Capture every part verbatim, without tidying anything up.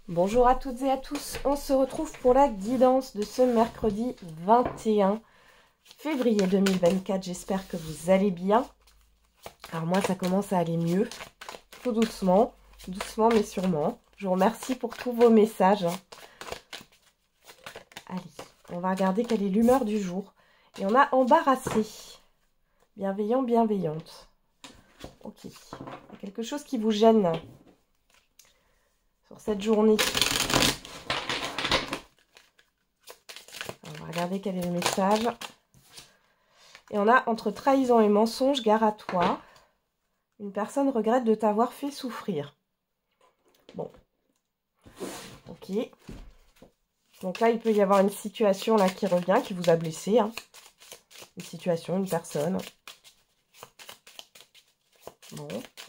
Bonjour à toutes et à tous, on se retrouve pour la guidance de ce mercredi vingt et un février deux mille vingt-quatre. J'espère que vous allez bien. Alors moi ça commence à aller mieux, tout doucement, doucement mais sûrement. Je vous remercie pour tous vos messages. Allez, on va regarder quelle est l'humeur du jour. Et on a embarrassé, bienveillant, bienveillante. Ok, il y a quelque chose qui vous gêne sur cette journée. On va regarder quel est le message. Et on a entre trahison et mensonge, gare à toi. Une personne regrette de t'avoir fait souffrir. Bon. Ok. Donc là, il peut y avoir une situation là qui revient, qui vous a blessé. Hein. Une situation, une personne. Bon.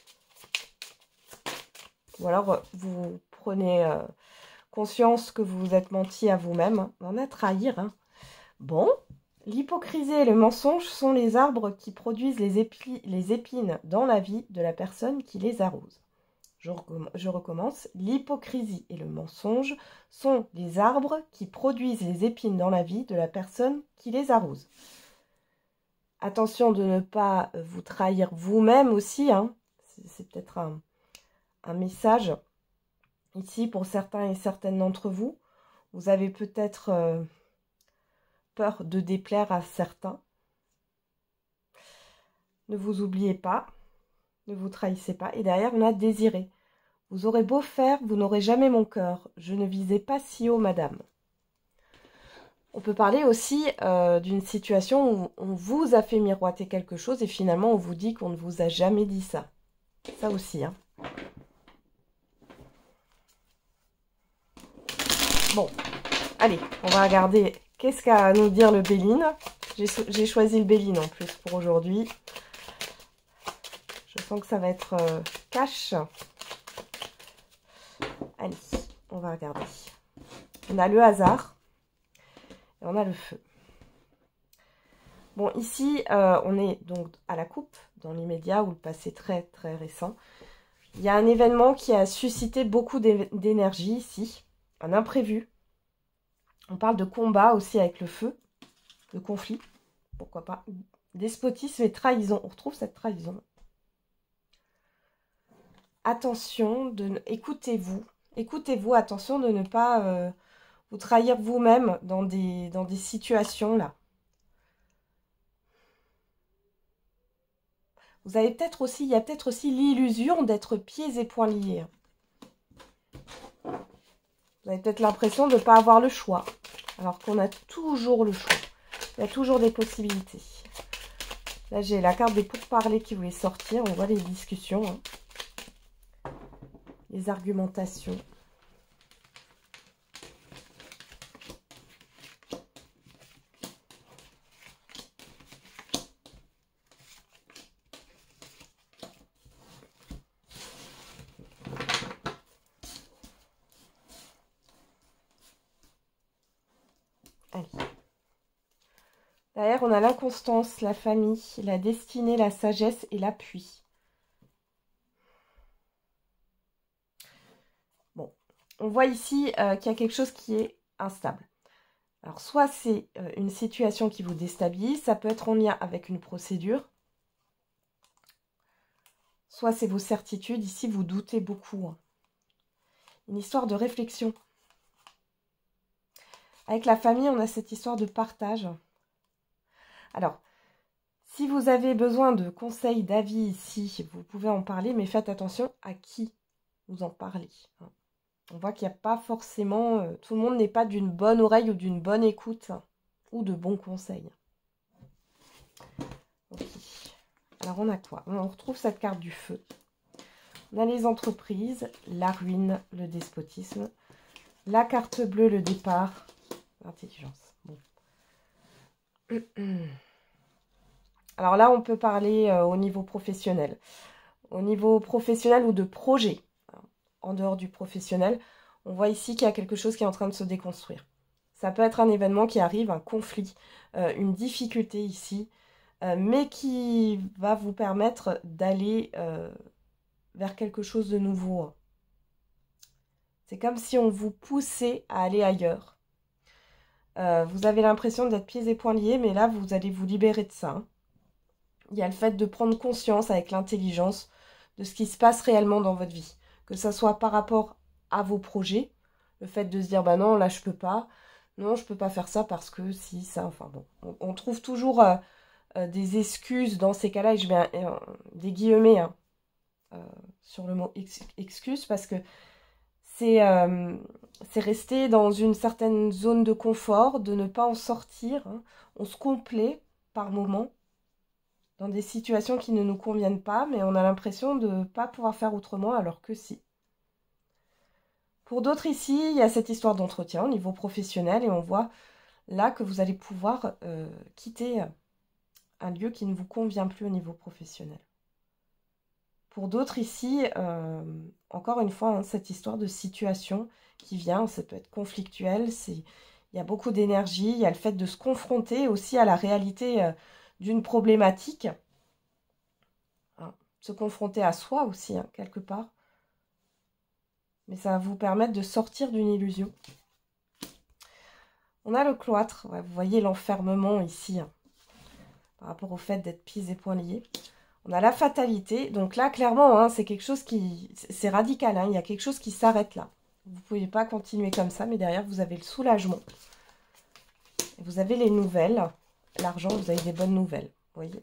Ou alors, vous prenez euh, conscience que vous vous êtes menti à vous-même. On a trahir. Hein. Bon. L'hypocrisie et le mensonge sont les arbres qui produisent les, épi les épines dans la vie de la personne qui les arrose. Je, recomm je recommence. L'hypocrisie et le mensonge sont les arbres qui produisent les épines dans la vie de la personne qui les arrose. Attention de ne pas vous trahir vous-même aussi. Hein. C'est peut-être un, un message ici pour certains et certaines d'entre vous. Vous avez peut-être... Euh, peur de déplaire à certains. Ne vous oubliez pas, ne vous trahissez pas. Et derrière, on a désiré. Vous aurez beau faire, vous n'aurez jamais mon cœur. Je ne visais pas si haut, madame. On peut parler aussi euh, d'une situation où on vous a fait miroiter quelque chose et finalement on vous dit qu'on ne vous a jamais dit ça. Ça aussi, hein. Bon, allez, on va regarder qu'est-ce qu'a à nous dire le Béline. J'ai choisi le Béline en plus pour aujourd'hui. Je sens que ça va être euh, cash. Allez, on va regarder. On a le hasard et on a le feu. Bon, ici, euh, on est donc à la coupe, dans l'immédiat ou le passé très très récent. Il y a un événement qui a suscité beaucoup d'énergie ici, un imprévu. On parle de combat aussi avec le feu, de conflit, pourquoi pas. Despotisme et trahison, on retrouve cette trahison. Attention, de écoutez-vous, écoutez-vous, attention de ne pas euh, vous trahir vous-même dans des, dans des situations là. Vous avez peut-être aussi, il y a peut-être aussi l'illusion d'être pieds et poings liés. Vous avez peut-être l'impression de ne pas avoir le choix, alors qu'on a toujours le choix. Il y a toujours des possibilités. Là, j'ai la carte des pourparlers qui voulait sortir. On voit les discussions, hein. Les argumentations. Allez. Derrière, on a l'inconstance, la famille, la destinée, la sagesse et l'appui. Bon, on voit ici euh, qu'il y a quelque chose qui est instable. Alors, soit c'est euh, une situation qui vous déstabilise, ça peut être en lien avec une procédure. Soit c'est vos certitudes, ici vous doutez beaucoup. Hein. Une histoire de réflexion. Avec la famille, on a cette histoire de partage. Alors, si vous avez besoin de conseils, d'avis ici, vous pouvez en parler, mais faites attention à qui vous en parlez. On voit qu'il n'y a pas forcément... Euh, tout le monde n'est pas d'une bonne oreille ou d'une bonne écoute, hein, ou de bons conseils. Okay. Alors, on a quoi? On retrouve cette carte du feu. On a les entreprises, la ruine, le despotisme. La carte bleue, le départ, l'intelligence. Bon. Alors là, on peut parler euh, au niveau professionnel. Au niveau professionnel ou de projet, hein, en dehors du professionnel, on voit ici qu'il y a quelque chose qui est en train de se déconstruire. Ça peut être un événement qui arrive, un conflit, euh, une difficulté ici, euh, mais qui va vous permettre d'aller euh, vers quelque chose de nouveau. C'est comme si on vous poussait à aller ailleurs. Euh, vous avez l'impression d'être pieds et poings liés, mais là, vous allez vous libérer de ça. Hein. Il y a le fait de prendre conscience avec l'intelligence de ce qui se passe réellement dans votre vie. Que ça soit par rapport à vos projets, le fait de se dire, bah non, là, je peux pas. Non, je peux pas faire ça parce que si, ça, enfin bon. On, on trouve toujours euh, euh, des excuses dans ces cas-là, et je mets euh, des guillemets hein, euh, sur le mot ex excuse, parce que c'est euh, rester dans une certaine zone de confort, de ne pas en sortir. Hein. On se complaît par moments dans des situations qui ne nous conviennent pas, mais on a l'impression de ne pas pouvoir faire autrement, alors que si. Pour d'autres ici, il y a cette histoire d'entretien au niveau professionnel, et on voit là que vous allez pouvoir euh, quitter un lieu qui ne vous convient plus au niveau professionnel. Pour d'autres ici, euh, encore une fois, hein, cette histoire de situation qui vient, ça peut être conflictuel, il y a beaucoup d'énergie, il y a le fait de se confronter aussi à la réalité euh, d'une problématique, hein, se confronter à soi aussi, hein, quelque part. Mais ça va vous permettre de sortir d'une illusion. On a le cloître, ouais, vous voyez l'enfermement ici, hein, par rapport au fait d'être pieds et poings liés. On a la fatalité, donc là, clairement, hein, c'est quelque chose qui... C'est radical, hein, il y a quelque chose qui s'arrête là. Vous ne pouvez pas continuer comme ça, mais derrière, vous avez le soulagement. Vous avez les nouvelles. L'argent, vous avez des bonnes nouvelles, vous voyez.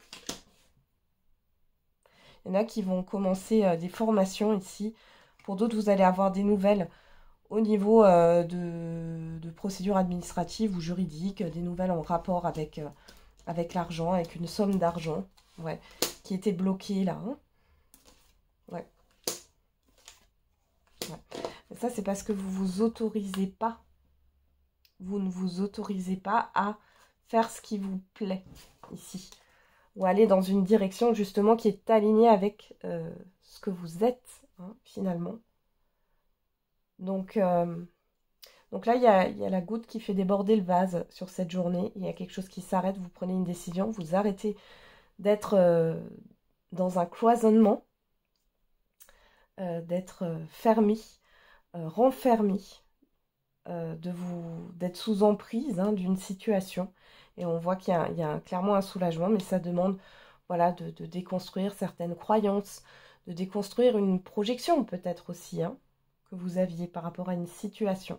Il y en a qui vont commencer euh, des formations ici. Pour d'autres, vous allez avoir des nouvelles au niveau euh, de, de procédures administratives ou juridiques, des nouvelles en rapport avec, euh, avec l'argent, avec une somme d'argent, ouais, qui était bloquée là. Hein. Ouais. Ouais. Et ça, c'est parce que vous ne vous autorisez pas. Vous ne vous autorisez pas à faire ce qui vous plaît ici. Ou aller dans une direction justement qui est alignée avec euh, ce que vous êtes, hein, finalement. Donc, euh, donc là, il y a, y a la goutte qui fait déborder le vase sur cette journée. Il y a quelque chose qui s'arrête, vous prenez une décision, vous arrêtez d'être euh, dans un cloisonnement, euh, d'être euh, fermé, euh, renfermé, euh, de vous d'être sous emprise hein, d'une situation. Et on voit qu'il y, y a clairement un soulagement, mais ça demande voilà, de, de déconstruire certaines croyances, de déconstruire une projection peut-être aussi, hein, que vous aviez par rapport à une situation.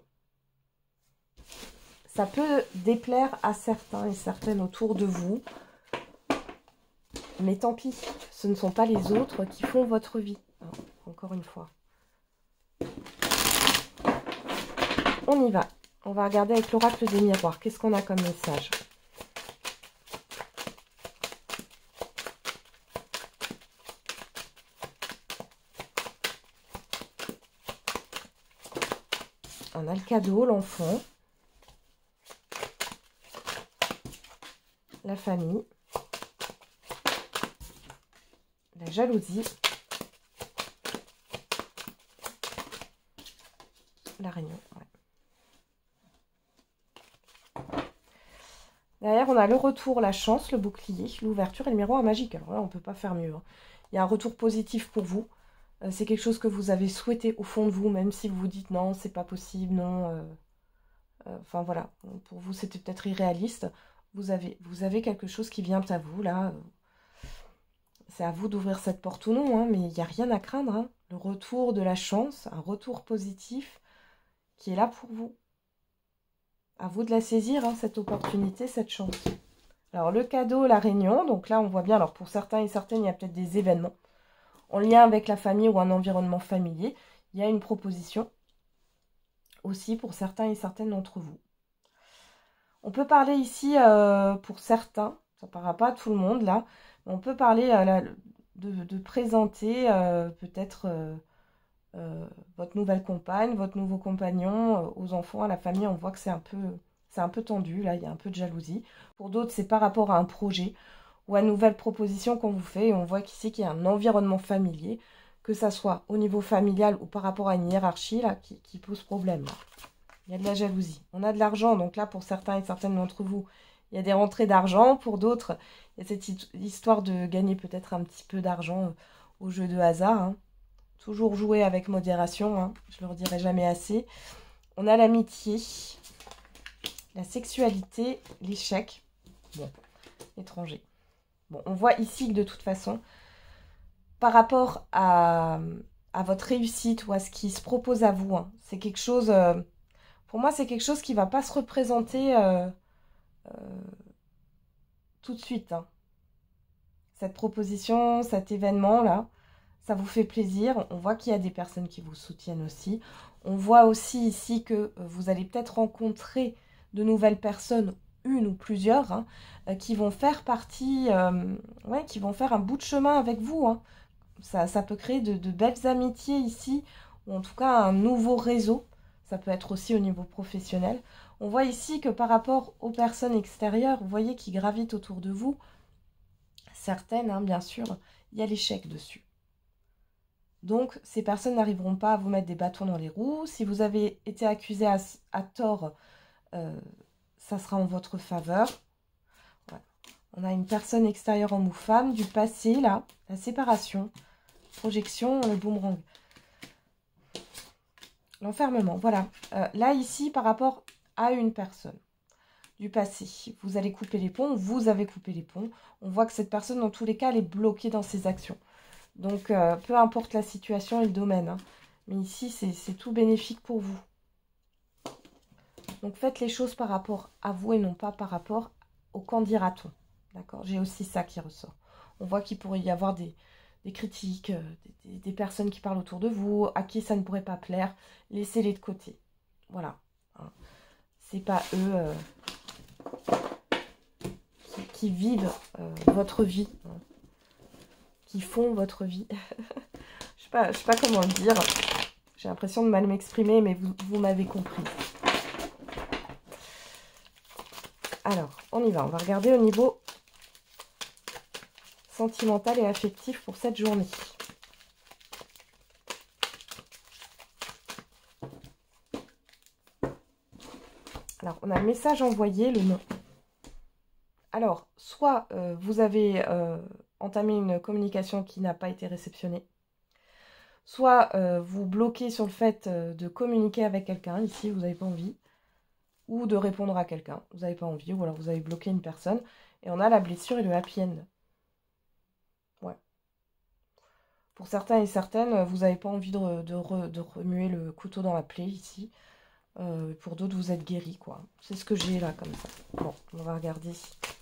Ça peut déplaire à certains et certaines autour de vous, mais tant pis, ce ne sont pas les autres qui font votre vie, hein, encore une fois. On y va. On va regarder avec l'oracle des miroirs. Qu'est-ce qu'on a comme message ? On a le cadeau, l'enfant, la famille, la jalousie, la réunion. Ouais. Derrière, on a le retour, la chance, le bouclier, l'ouverture et le miroir magique. Alors là, on ne peut pas faire mieux. Hein. Il y a un retour positif pour vous. Euh, c'est quelque chose que vous avez souhaité au fond de vous, même si vous vous dites non, c'est pas possible, non. Euh, euh, enfin voilà, pour vous, c'était peut-être irréaliste. Vous avez, vous avez quelque chose qui vient à vous, là. C'est à vous d'ouvrir cette porte ou non, hein, mais il n'y a rien à craindre. Hein. Le retour de la chance, un retour positif qui est là pour vous. À vous de la saisir, hein, cette opportunité, cette chance. Alors, le cadeau, la réunion. Donc là, on voit bien, alors pour certains et certaines, il y a peut-être des événements en lien avec la famille ou un environnement familier. Il y a une proposition aussi pour certains et certaines d'entre vous. On peut parler ici, euh, pour certains, ça ne parlera pas à tout le monde là, mais on peut parler euh, là, de, de présenter euh, peut-être euh, euh, votre nouvelle compagne, votre nouveau compagnon euh, aux enfants, à la famille. On voit que c'est un peu, c'est un peu tendu, là, il y a un peu de jalousie. Pour d'autres, c'est par rapport à un projet ou à une nouvelle proposition qu'on vous fait. Et on voit qu'ici, qu'il y a un environnement familier, que ça soit au niveau familial ou par rapport à une hiérarchie là, qui, qui pose problème. Là. Il y a de la jalousie. On a de l'argent, donc là, pour certains et certaines d'entre vous, il y a des rentrées d'argent. Pour d'autres, il y a cette histoire de gagner peut-être un petit peu d'argent au jeu de hasard, hein, toujours jouer avec modération, hein, je ne le redirai jamais assez. On a l'amitié, la sexualité, l'échec. Bon, étranger. Bon, on voit ici que de toute façon, par rapport à, à votre réussite ou à ce qui se propose à vous, hein, c'est quelque chose, euh, pour moi, c'est quelque chose qui ne va pas se représenter euh, euh, tout de suite. Hein. Cette proposition, cet événement-là, ça vous fait plaisir. On voit qu'il y a des personnes qui vous soutiennent aussi. On voit aussi ici que vous allez peut-être rencontrer de nouvelles personnes, une ou plusieurs, hein, qui vont faire partie, euh, ouais, qui vont faire un bout de chemin avec vous. Hein. Ça, ça peut créer de, de belles amitiés ici, ou en tout cas un nouveau réseau. Ça peut être aussi au niveau professionnel. On voit ici que par rapport aux personnes extérieures, vous voyez, qui gravitent autour de vous, certaines, hein, bien sûr, il y a l'échec dessus. Donc, ces personnes n'arriveront pas à vous mettre des bâtons dans les roues. Si vous avez été accusé à, à tort, euh, ça sera en votre faveur. Ouais. On a une personne extérieure homme ou femme, du passé, là, la séparation, projection, le boomerang. L'enfermement, voilà. Euh, là, ici, par rapport à une personne du passé, vous allez couper les ponts, vous avez coupé les ponts. On voit que cette personne, dans tous les cas, elle est bloquée dans ses actions. Donc, euh, peu importe la situation et le domaine. Hein. Mais ici, c'est tout bénéfique pour vous. Donc, faites les choses par rapport à vous et non pas par rapport au qu'en dira-t-on. D'accord? J'ai aussi ça qui ressort. On voit qu'il pourrait y avoir des, des critiques, euh, des, des personnes qui parlent autour de vous, à qui ça ne pourrait pas plaire. Laissez-les de côté. Voilà. Hein. C'est pas eux euh, qui, qui vivent euh, votre vie. Hein. Qui font votre vie. Je sais pas, je sais pas comment le dire. J'ai l'impression de mal m'exprimer, mais vous, vous m'avez compris. Alors, on y va. On va regarder au niveau sentimental et affectif pour cette journée. Alors, on a le message envoyé, le nom. Alors, soit euh, vous avez euh, entamé une communication qui n'a pas été réceptionnée, soit euh, vous bloquez sur le fait euh, de communiquer avec quelqu'un, ici vous n'avez pas envie, ou de répondre à quelqu'un, vous n'avez pas envie, ou alors vous avez bloqué une personne, et on a la blessure et le happy end. Ouais. Pour certains et certaines, vous n'avez pas envie de, de, re, de remuer le couteau dans la plaie, ici. Euh, pour d'autres, vous êtes guéris, quoi. C'est ce que j'ai là, comme ça. Bon, on va regarder.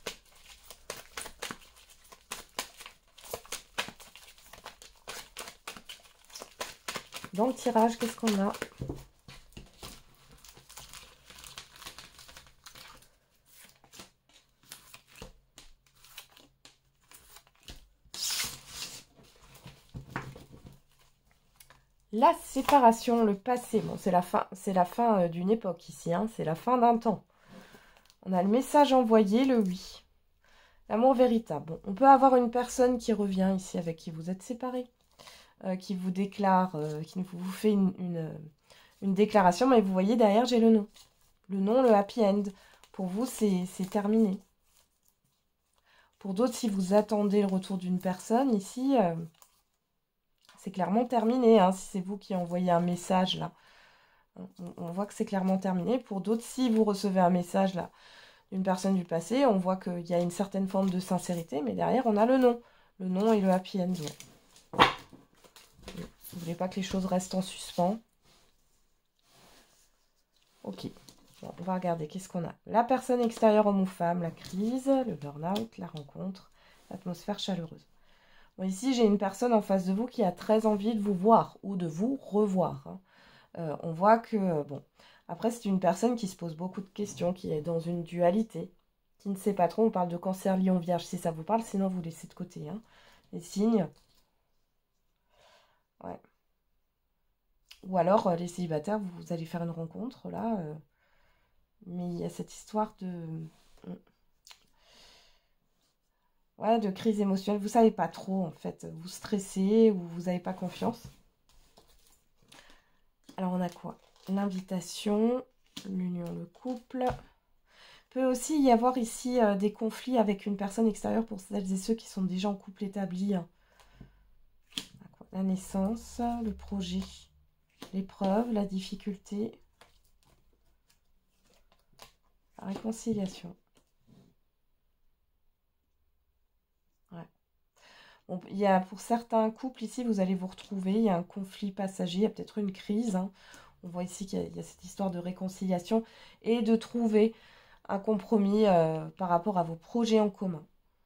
Dans le tirage, qu'est-ce qu'on a? La séparation, le passé. Bon, c'est la fin, c'est la fin euh, d'une époque ici, hein, c'est la fin d'un temps. On a le message envoyé, le oui. L'amour véritable. Bon, on peut avoir une personne qui revient ici avec qui vous êtes séparés, euh, qui vous déclare, euh, qui vous fait une, une, une déclaration, mais vous voyez derrière, j'ai le nom. Le nom, le happy end. Pour vous, c'est terminé. Pour d'autres, si vous attendez le retour d'une personne, ici... Euh, c'est clairement terminé, hein, si c'est vous qui envoyez un message là. On, on voit que c'est clairement terminé. Pour d'autres, si vous recevez un message là d'une personne du passé, on voit qu'il y a une certaine forme de sincérité, mais derrière, on a le nom. Le nom et le happy end. Vous ne voulez pas que les choses restent en suspens. Ok. Bon, on va regarder. Qu'est-ce qu'on a? La personne extérieure, homme ou femme, la crise, le burn-out, la rencontre, l'atmosphère chaleureuse. Bon, ici, j'ai une personne en face de vous qui a très envie de vous voir ou de vous revoir. Hein. Euh, on voit que, bon, après, c'est une personne qui se pose beaucoup de questions, qui est dans une dualité, qui ne sait pas trop. On parle de cancer, lion, vierge, si ça vous parle, sinon vous laissez de côté. Hein. Les signes. Ouais. Ou alors, euh, les célibataires, vous, vous allez faire une rencontre, là. Euh, mais il y a cette histoire de... Ouais, de crise émotionnelle. Vous savez pas trop, en fait. Vous stressez ou vous n'avez pas confiance. Alors, on a quoi? L'invitation, l'union, le couple. Il peut aussi y avoir ici euh, des conflits avec une personne extérieure pour celles et ceux qui sont déjà en couple établi. Hein. la naissance, le projet, l'épreuve, la difficulté, la réconciliation. Ouais. Bon, il y a, pour certains couples ici, vous allez vous retrouver, il y a un conflit passager, il y a peut-être une crise. Hein. On voit ici qu'il y, y a cette histoire de réconciliation et de trouver un compromis euh, par rapport à vos projets en commun.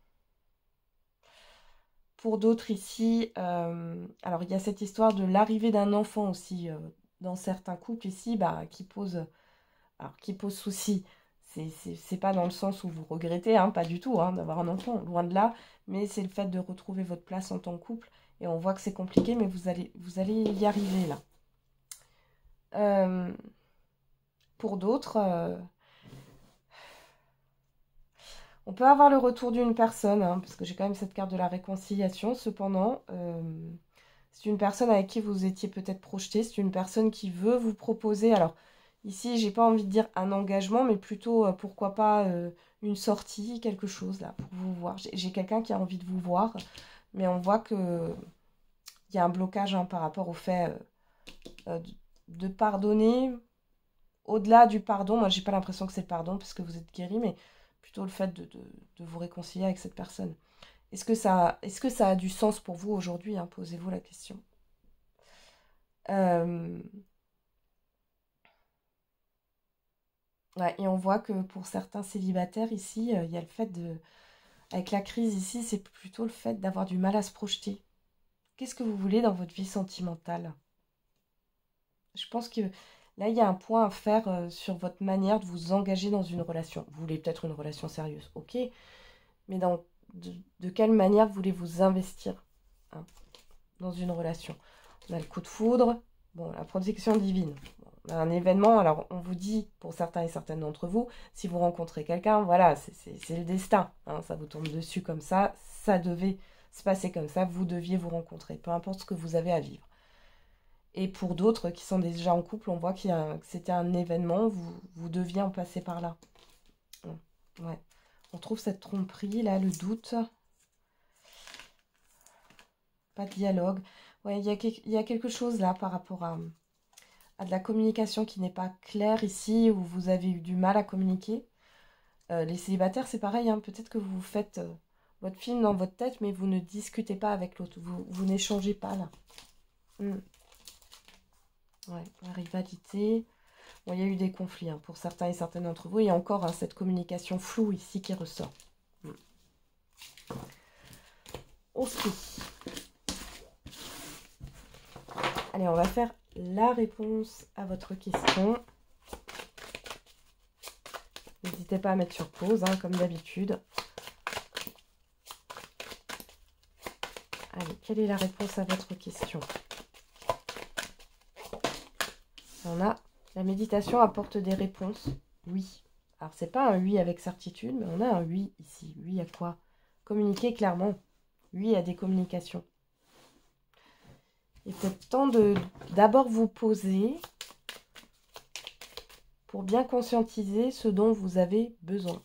Pour d'autres ici, euh, alors il y a cette histoire de l'arrivée d'un enfant aussi euh, dans certains couples ici, bah, qui pose, alors qui pose souci. C'est pas dans le sens où vous regrettez, hein, pas du tout, hein, d'avoir un enfant, loin de là, mais c'est le fait de retrouver votre place en tant que couple. Et on voit que c'est compliqué, mais vous allez, vous allez y arriver là. Euh, pour d'autres, euh, on peut avoir le retour d'une personne, hein, parce que j'ai quand même cette carte de la réconciliation. Cependant, euh, c'est une personne avec qui vous étiez peut-être projeté. C'est une personne qui veut vous proposer. Alors, ici, j'ai pas envie de dire un engagement, mais plutôt, euh, pourquoi pas, euh, une sortie, quelque chose, là, pour vous voir. J'ai quelqu'un qui a envie de vous voir, mais on voit que il y a un blocage hein, par rapport au fait euh, de, de pardonner. Au-delà du pardon, moi, j'ai pas l'impression que c'est le pardon, parce que vous êtes guéri, mais plutôt le fait de, de, de vous réconcilier avec cette personne. Est-ce que ça, est-ce que ça a du sens pour vous aujourd'hui hein, posez-vous la question. Euh... Ouais, et on voit que pour certains célibataires ici, il euh, y a le fait de... Avec la crise ici, c'est plutôt le fait d'avoir du mal à se projeter. Qu'est-ce que vous voulez dans votre vie sentimentale? Je pense que là, il y a un point à faire euh, sur votre manière de vous engager dans une relation. Vous voulez peut-être une relation sérieuse, ok, mais dans, de, de quelle manière vous voulez vous investir hein, dans une relation? On a le coup de foudre, bon, la protection divine. Bon, on a un événement, alors on vous dit, pour certains et certaines d'entre vous, si vous rencontrez quelqu'un, voilà, c'est le destin. Hein, ça vous tombe dessus comme ça, ça devait se passer comme ça, vous deviez vous rencontrer, peu importe ce que vous avez à vivre. Et pour d'autres qui sont déjà en couple, on voit qu'il y a, que c'était un événement, vous, vous deviez en passer par là. Ouais. On trouve cette tromperie, là, le doute. Pas de dialogue. Ouais, il y a, il y a quelque chose là par rapport à, à de la communication qui n'est pas claire ici, où vous avez eu du mal à communiquer. Euh, les célibataires, c'est pareil, hein, peut-être que vous faites euh, votre film dans votre tête, mais vous ne discutez pas avec l'autre, vous, vous n'échangez pas là. Mm. Ouais, la rivalité. Bon, il y a eu des conflits hein, pour certains et certaines d'entre vous. Il y a encore hein, cette communication floue ici qui ressort. Mm. Ok. Allez, on va faire la réponse à votre question. N'hésitez pas à mettre sur pause, hein, comme d'habitude. Allez, quelle est la réponse à votre question? On a la méditation apporte des réponses. Oui. Alors, c'est pas un oui avec certitude, mais on a un oui ici. Oui à quoi? Communiquer clairement. Oui à des communications. Il est peut-être temps de d'abord vous poser pour bien conscientiser ce dont vous avez besoin.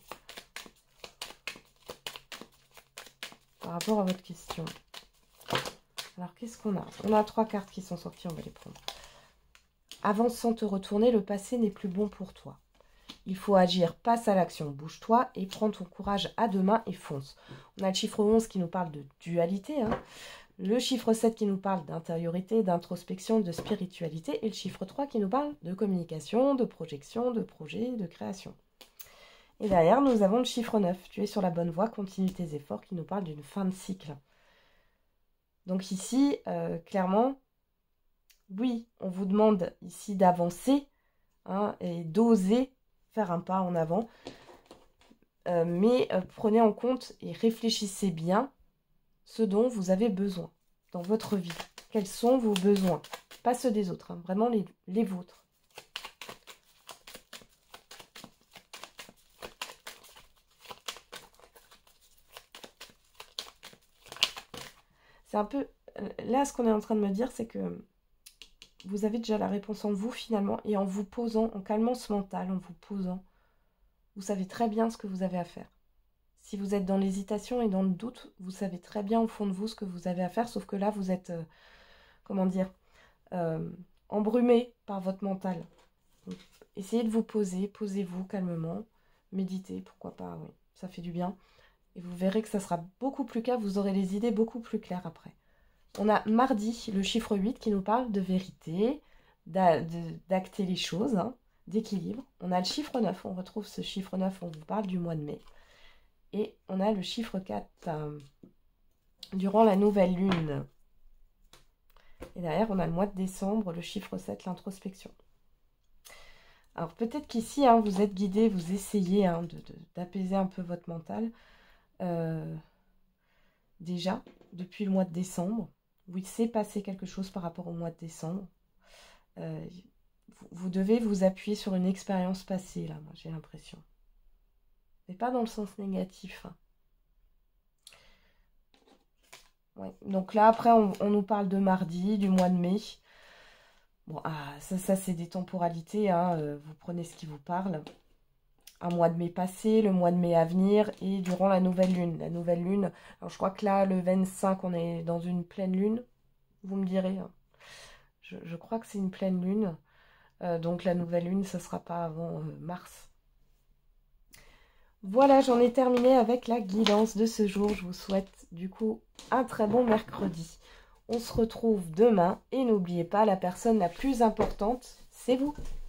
Par rapport à votre question. Alors, qu'est-ce qu'on a? On a trois cartes qui sont sorties, on va les prendre. Avance sans te retourner, le passé n'est plus bon pour toi. Il faut agir, passe à l'action, bouge-toi et prends ton courage à deux mains et fonce. On a le chiffre onze qui nous parle de dualité, hein. Le chiffre sept qui nous parle d'intériorité, d'introspection, de spiritualité et le chiffre trois qui nous parle de communication, de projection, de projet, de création. Et derrière, nous avons le chiffre neuf. Tu es sur la bonne voie, continue tes efforts qui nous parle d'une fin de cycle. Donc ici, euh, clairement, oui, on vous demande ici d'avancer hein, et d'oser faire un pas en avant. Euh, mais euh, prenez en compte et réfléchissez bien ce dont vous avez besoin dans votre vie. Quels sont vos besoins? Pas ceux des autres, hein, vraiment les, les vôtres. C'est un peu... Là, ce qu'on est en train de me dire, c'est que vous avez déjà la réponse en vous, finalement, et en vous posant, en calmant ce mental, en vous posant, vous savez très bien ce que vous avez à faire. Si vous êtes dans l'hésitation et dans le doute, vous savez très bien au fond de vous ce que vous avez à faire, sauf que là, vous êtes, comment dire, euh, embrumé par votre mental. Donc, essayez de vous poser, posez-vous calmement, méditez, pourquoi pas, oui, ça fait du bien. Et vous verrez que ça sera beaucoup plus clair, vous aurez les idées beaucoup plus claires après. On a mardi, le chiffre huit, qui nous parle de vérité, d'acter les choses, hein, d'équilibre. On a le chiffre neuf, on retrouve ce chiffre neuf, on vous parle du mois de mai. Et on a le chiffre quatre, euh, durant la nouvelle lune. Et derrière, on a le mois de décembre, le chiffre sept, l'introspection. Alors peut-être qu'ici, hein, vous êtes guidé, vous essayez hein, d'apaiser un peu votre mental. Euh, déjà, depuis le mois de décembre, il s'est passé quelque chose par rapport au mois de décembre. Euh, vous, vous devez vous appuyer sur une expérience passée, là, moi j'ai l'impression. Mais pas dans le sens négatif. Hein. Ouais. Donc là, après, on, on nous parle de mardi, du mois de mai. Bon, ah, ça, ça c'est des temporalités, hein, euh, vous prenez ce qui vous parle. Un mois de mai passé, le mois de mai à venir et durant la nouvelle lune. La nouvelle lune, alors je crois que là, le vingt-cinq, on est dans une pleine lune. Vous me direz. Hein. Je, je crois que c'est une pleine lune. Euh, donc la nouvelle lune, ça ne sera pas avant euh, mars. Voilà, j'en ai terminé avec la guidance de ce jour. Je vous souhaite du coup un très bon mercredi. On se retrouve demain et n'oubliez pas, la personne la plus importante, c'est vous.